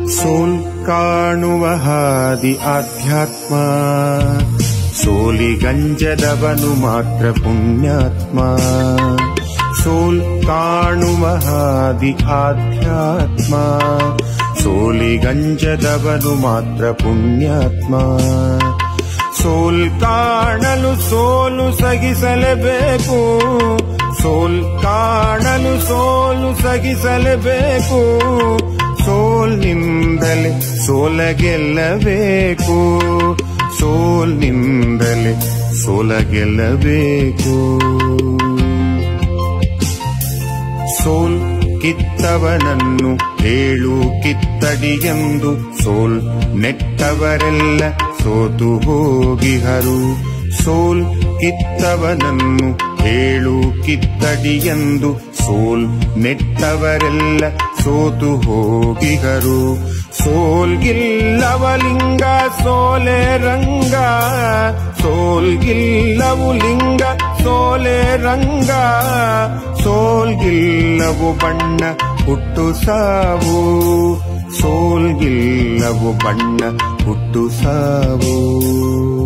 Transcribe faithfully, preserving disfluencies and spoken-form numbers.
ಸೋಲ್ ಕಾಣುವ ಹಾದಿ ಆಧ್ಯಾತ್ಮ, ಸೋಲಿಗಂಜದವನು ಮಾತ್ರ ಪುಣ್ಯಾತ್ಮ. ಸೋಲ್ ಕಾಣುವ ಹಾದಿ ಆಧ್ಯಾತ್ಮ, ಸೋಲಿಗಂಜದವನು ಮಾತ್ರ ಪುಣ್ಯಾತ್ಮ. ಸೋಲ್ ಕಾಣಲು ಸೋಲು ಸಗಿಸಲೇಬೇಕು, ಸೋಲ್ ಕಾಣಲು ಸೋಲು ಸಗಿಸಲೇಬೇಕು. ಸೋಲ್ನಿಂದಲೇ ಸೋಲ ಗೆಲ್ಲಬೇಕು, ಸೋಲ್ನಿಂದಲೇ ಸೋಲ ಗೆಲ್ಲಬೇಕು. ಸೋಲ್ ಕಿತ್ತವನನ್ನು ಏಳು ಕಿತ್ತಡಿಯೆಂದು, ಸೋಲ್ ನೆಟ್ಟವರೆಲ್ಲ ಸೋತು ಹೋಗಿಹರು. ಸೋಲ್ ಕಿತ್ತವನನ್ನು ಏಳು ಕಿತ್ತಡಿಯೆಂದು, ಸೋಲ್ ನೆಟ್ಟವರೆಲ್ಲ ಸೋತು ಹೋಗಿಹರು. ಸೋಲ್ಗಿಲ್ಲವ ಲಿಂಗ ಸೋಲೆ ರಂಗ, ಸೋಲ್ಗಿಲ್ಲವು ಲಿಂಗ ಸೋಲೆ ರಂಗ. ಸೋಲ್ಗಿಲ್ಲವು ಬಣ್ಣ ಹುಟ್ಟು ಸಾವು, ಸೋಲ್ಗಿಲ್ಲವು ಬಣ್ಣ ಹುಟ್ಟು ಸಾವು.